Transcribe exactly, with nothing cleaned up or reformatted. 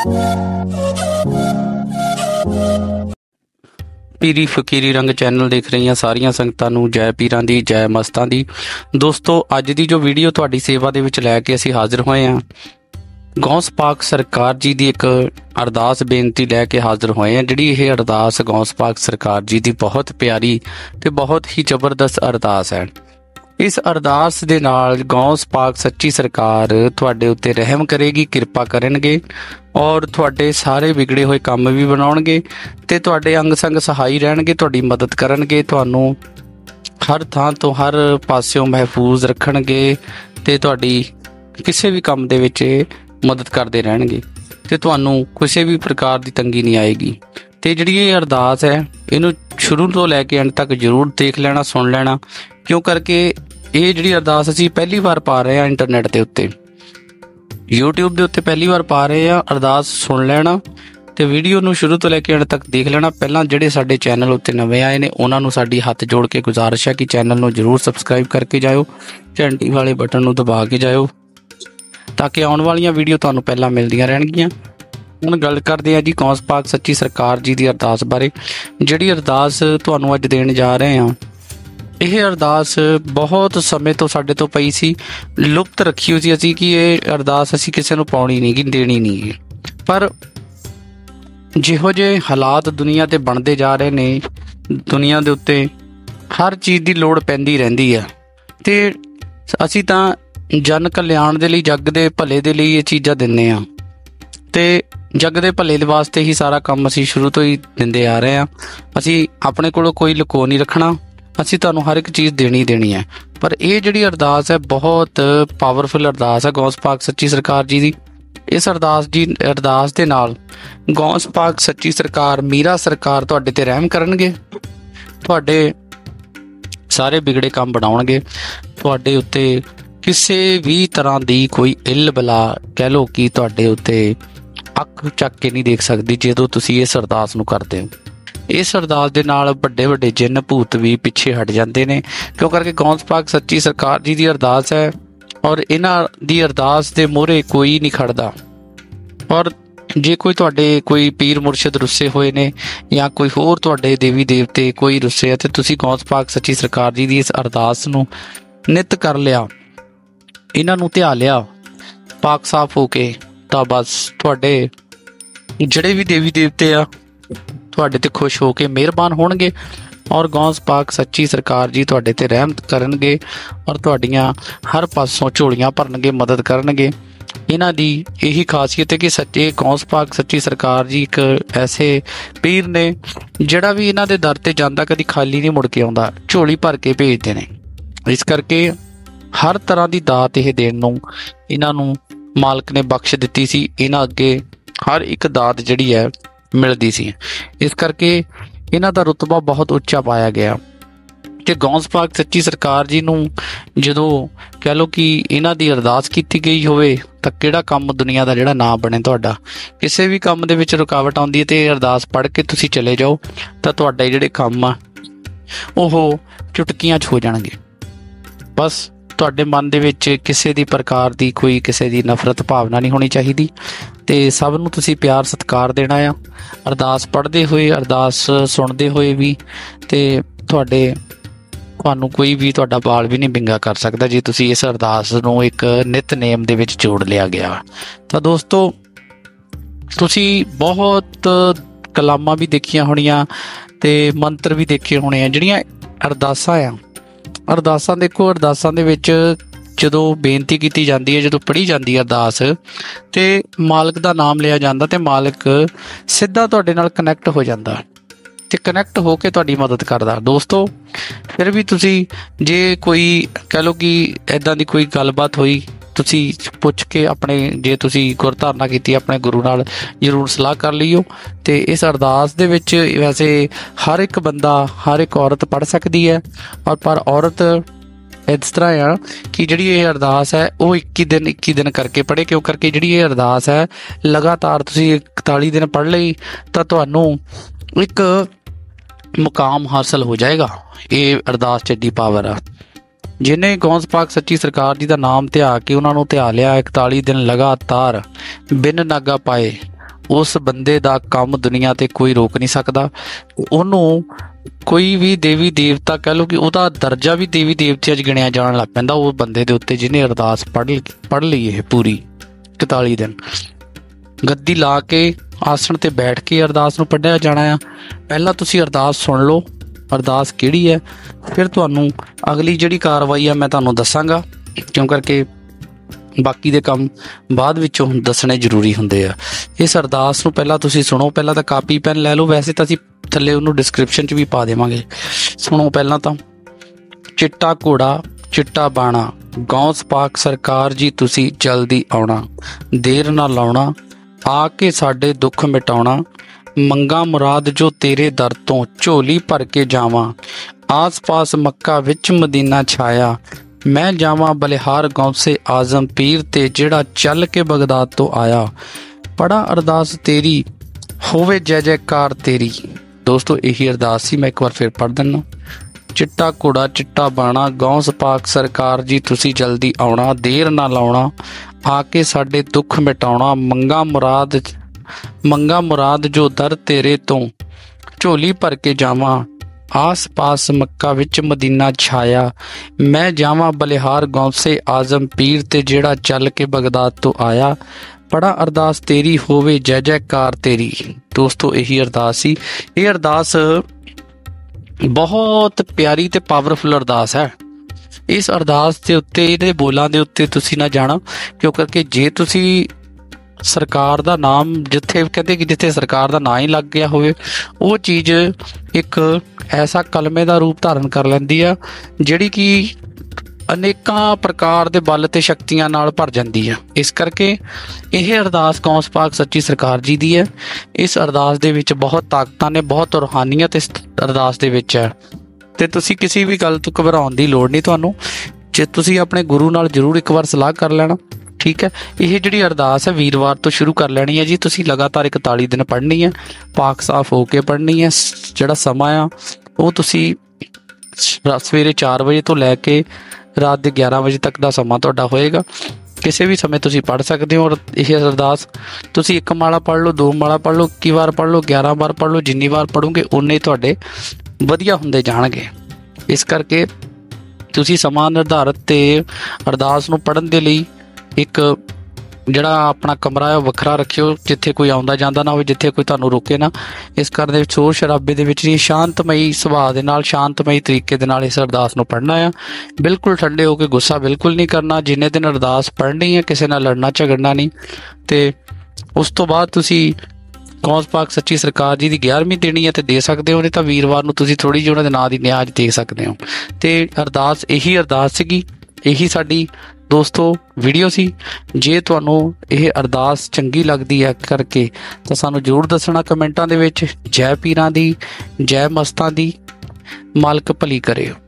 पीरी फकीरी रंग चैनल देख रही सारिया संगतां नूं जय पीरां दी जय मस्तां दी। दोस्तों अज दी जो वीडियो तुहाडी सेवा दे विच लैके असीं हाज़र होए हां, गौस पाक सरकार जी की एक अरदास बेनती लैके हाज़र होए हैं। जिहड़ी ये अरदास गौस पाक सरकार जी की बहुत प्यारी ते बहुत ही जबरदस्त अरदास है। इस अरदास दे नाल गौस पाक सच्ची सरकार तुहाडे उत्ते रहम करेगी, कृपा करनगे और तुहाडे सारे बिगड़े हुए काम भी बनाउणगे ते तुहाडे अंग संग सहाई रहणगे, तुहाडी मदद करनगे, तुहानूं हर थां तो हर पासियों महफूज रखणगे ते तुहाडी किसी भी काम दे विच मदद करते रहणगे ते तुहानूं किसी भी प्रकार की तंगी नहीं आएगी। ते जिहड़ी ये अरदास है इहनूं शुरू तो लैके अंत तक जरूर देख लेना, सुन लेना, क्यों करके ये जिहड़ी अरदास असीं पहली बार पा रहे हैं इंटरनेट के उत्ते, यूट्यूब के उत्ते पहली बार पा रहे हैं। अरदास सुन लेना ते वीडियो नूं शुरू तो लैके अंत तक देख लेना। पहलां जिहड़े साडे चैनल उत्ते नवे आए ने उन्हां नूं साडी हत्थ जोड़ के गुजारिश है कि चैनल नूं जरूर सबसक्राइब करके जाओ, घंटी वाले बटन नूं दबा के जाओ ताकि आने वाली वीडियो तुहानूं पहलां मिलदियां रहणगीਆਂ। हुण गल करदे आ जी गौस पाक सच्ची सरकार जी की अरदास बारे। जिहड़ी अरदास तुहानूं अज देण जा रहे हां, यह अरदास बहुत समय तो साडे तो पई सी, लुप्त रखी हुई सी असीं कि ये अरदास असीं किसी नूं पाउणी नहीं गी, देनी नहीं गी। पर जिहो जे हालात दुनिया ते बनते जा रहे ने, दुनिया दे उत्ते हर चीज़ की लोड़ पैंदी रहिंदी है ते असीं तां जन कल्याण दे लई, जग दे भले दे लई ये चीज़ां दिंदे आ ते जग दे भले दे वास्ते ही सारा काम असीं शुरू तो ही दिंदे आ रहे हैं। असीं अपने कोलों कोई लुको नहीं रखना, असीं तुहानूं हर एक चीज़ देनी ही देनी है। पर यह जिहड़ी अरदास है बहुत पावरफुल अरदास है गौस पाक सच्ची सरकार जी की। इस अरदास जी अरदास दे नाल गौस पाक सच्ची सरकार मीरा सरकार तुहाडे ते रहम करनगे, तुहाडे सारे बिगड़े काम बनाउणगे, तुहाडे उत्ते किसी भी तरह की कोई इल बला कह लो कि तुहाडे उत्ते अख चक के नहीं देख सकती जदों तुसीं इस अरदास नूं करदे हो। इस अरदास दे नाल वड्डे वड्डे जिन्न भूत भी पिछे हट जाते हैं, क्यों करके गौस पाक सच्ची सरकार जी की अरदास है और इन्हां दी अरदास दे मोहरे कोई नहीं खड़दा। और जे कोई तुहाडे कोई पीर मुरशद रुस्से होए ने या कोई होर तुहाडे देवी देवते कोई रुस्से है, तो तुसीं गौस पाक सच्ची सरकार जी की इस अरदास नूं नित कर लिया, इन्हां नूं ध्या लिया पाक साफ हो के, तो बस तुहाडे जिहड़े भी देवी देवते आ तुहाडे ते खुश हो के मेहरबान होणगे और गौस पाक सच्ची सरकार जी तुहाडे ते रहमत करनगे और तुहाडीआं हर पासों झोलियां भरनगे, मदद करनगे। इन्हां दी यही खासियत है कि सच्चे गौस पाक सच्ची सरकार जी एक ऐसे पीर ने जिहड़ा भी इन्हां दे दर ते जांदा कदी खाली नहीं मुड़ के आउंदा, झोली भर के भेजदे ने। इस करके हर तरह की दात यह देण नूं इन्हां नूं मालक ने बख्श दित्ती सी, इन्हां अगे हर एक दात जिहड़ी है मिलदी सी। इस करके इन्हां दा रुतबा बहुत उच्चा पाया गया कि गौस पाक सच्ची सरकार जी नूं जदों कह लो कि इन्हां दी अरदास कीती गई होवे तां किहड़ा काम दुनिया दा जिहड़ा ना बने। तुहाडा किसी भी काम दे विच रुकावट आउंदी है ते अरदास पढ़ के तुसीं चले जाओ तां तुहाडे जिहड़े काम आ ओह चुटकियां च हो जाणगे। बस तुहाडे मन दे विच किसी भी प्रकार की कोई किसी की नफरत भावना नहीं होनी चाहिए ते सब नूं तुसीं प्यार सत्कार देना आ। अरदास पढ़ते हुए, अरदास सुनते हुए भी ते तुहाडे तुहानूं कोई भी तुहाडा बाल भी नहीं विंगा कर सकता जे तुसीं इस अरदास नूं एक नितनेम दे विच जोड़ लिया गया। तो दोस्तों तुसीं बहुत कलामां भी देखियां होणीआं ते मंत्र भी देखे होणे आ। जिहड़ियां अरदासां आ, अरदासां देखो, अरदासां दे विच जदों बेनती की जाती है, जदों पढ़ी जाती है अरदास ते मालक का नाम लिया जाता ते मालक सीधा तुहाडे नाल कनैक्ट हो जाता ते कनैक्ट हो के तुहाडी मदद करदा। दोस्तों फिर भी तुसीं जे कोई कह लो कि इदां दी कोई गलबात होई, तुसीं पुछ के अपने जे तुसीं गुरधारना कीती अपने गुरु नाल जरूर सलाह कर लियो। ते इस अरदास दे विच वैसे हर एक बंदा, हर एक औरत पढ़ सकती है और पर औरत इस तरह आ कि जिहड़ी ये अरदास है वो इक्की दिन इक्की दिन करके पढ़े, क्यों करके जिहड़ी ये अरदास है लगातार तुसीं इकताली दिन पढ़ लई तां तुहानूं एक मुकाम हासिल हो जाएगा। ये अरदास च एडी पावर आ। जिन्हें गौस पाक सच्ची सरकार जी का नाम ध्या के उन्होंने ध्या लिया इकताली दिन लगातार बिन नागा पाए उस बंदे दा काम दुनिया ते कोई रोक नहीं सकता। ਉਹਨੂੰ कोई भी देवी देवता कह लो कि ਉਹਦਾ दर्जा भी देवी देवते 'ਚ गिणिया जाण लग पैंदा उस बंदे दे उत्ते जिन्हें अरदास पढ़ पढ़ ਲਈ ਇਹ पूरी इकताली दिन गद्दी ला के आसन ते बैठ के अरदास नूं पढ़िया जाना आ। पहला तुसीं अरदास सुन लो अरदास किहड़ी है, फिर तुहानूं अगली जिहड़ी कार्रवाई आ मैं तुहानूं दस्सांगा, क्यों करके बाकी दे काम बाद विचों दसने जरूरी हुंदे आ। इस अरदास नूं पहला तुसीं सुणो। पहला तां कापी पैन लै लो, वैसे तां असीं थल्ले उहनूं डिस्क्रिप्शन च भी पा देवांगे। सुणो पहला तां। चिट्टा घोड़ा चिट्टा बाणा गौस पाक सरकार जी तुसी जल्दी आउणा, देर ना लाउणा, आके साडे दुख मिटाउणा, मंगा मुराद जो तेरे दर तो झोली भर के जावां, आस पास मक्का विच मदीना छाया, मैं जावां बलिहार गौसे आजम पीर ते जिहड़ा चल के बगदाद तो आया, पढ़ा अरदास तेरी होवे जय जयकार तेरी। दोस्तों यही अरदास सी, मैं एक बार फिर पढ़ दिना। चिट्टा घोड़ा चिट्टा बाणा गौस पाक सरकार जी तुसी जल्दी आउणा, देर ना लाउणा, आके साडे दुख मिटाउणा, मंगा मुराद मंगा मुराद जो दर तेरे तो झोली भर के जावां, आस पास मक्का विच मदीना छाया, मैं जावां बलिहार गौसे आजम पीर ते जिहड़ा चल के बगदाद तो आया, पढ़ा अरदास तेरी होवे जय जयकार तेरी। दोस्तों यही अरदास सी। ये अरदास बहुत प्यारी ते पावरफुल अरदास है। इस अरदास के उत्ते इहदे बोलां दे उत्ते तुसीं ना जाना, क्यों करके जे तुसीं सरकार दा नाम जिथे कहते कि जिथे सरकार दा नाम ही लग गया होवे, वो चीज़ एक ऐसा कलमे दा रूप धारण कर लैंदी आ जिहड़ी कि अनेकां प्रकार दे बल ते शक्तियां नाल भर जांदी है। इस करके यह अरदास गौस पाक सच्ची सरकार जी दी है। इस अरदास दे विच बहुत ताकतां ने, बहुत रूहानीयत इस अरदास दे विच है। ते तुसीं किसी भी गल तो घबराउण दी लोड़ नहीं तुहानूं। जे तुसीं अपने गुरु नाल जरूर एक बार सलाह कर लेना, ठीक है। यह जिहड़ी अरदास है वीरवार तो शुरू कर लैनी है जी। तुसीं लगातार इकताली दिन पढ़नी है, पाक साफ हो के पढ़नी है। जिहड़ा समा आ वो तुसीं सवेरे चार बजे तो लैके रात के ग्यारह बजे तक का समा तुहाडा होएगा। किसी भी समय तुसीं पढ़ सकते हो। और यह अरदास तुसीं एक माला पढ़ लो, दो माला पढ़ लो, इक्की बार पढ़ लो, ग्यारह बार पढ़ लो, जिन्नी बार पढ़ोगे उन्ने तुहाडे वधिया हुंदे जाणगे। इस करके तुसीं समा निर्धारित ते अरदास नूं पढ़न दे लई एक जिहड़ा अपना कमरा है वखरा रखियो, जिथे कोई आउंदा जांदा ना होवे, जिथे कोई तुहानूं रोके ना। इस घर दे विच शोर शराबे दे विच नहीं, शांतमई सुभाਅ दे नाल, शांतमई तरीके दे नाल इस अरदास नूं पढ़ना आ। बिल्कुल ठंडे होकर गुस्सा बिल्कुल नहीं करना। जिन्ने दिन अरदास पढ़नी है किसी नाल लड़ना झगड़ना नहीं। ते उस तो बाद तुसीं गौस पाक सच्ची सरकार जी की ग्यारहवीं देनी है तो दे सकते हो, नहीं तो वीरवार नूं तुसीं थोड़ी जी उन्हां दे नां दी न्याज दे सकते हो। ते अरदास यही अरदास सीगी, यही साडी दोस्तों वीडियो सी। जे तुहानूं यह अरदास चंगी लगदी है करके तो सानूं जरूर दसना कमेंटां दे विच। जय पीरां दी, जय मस्तां दी, मालक भली करे।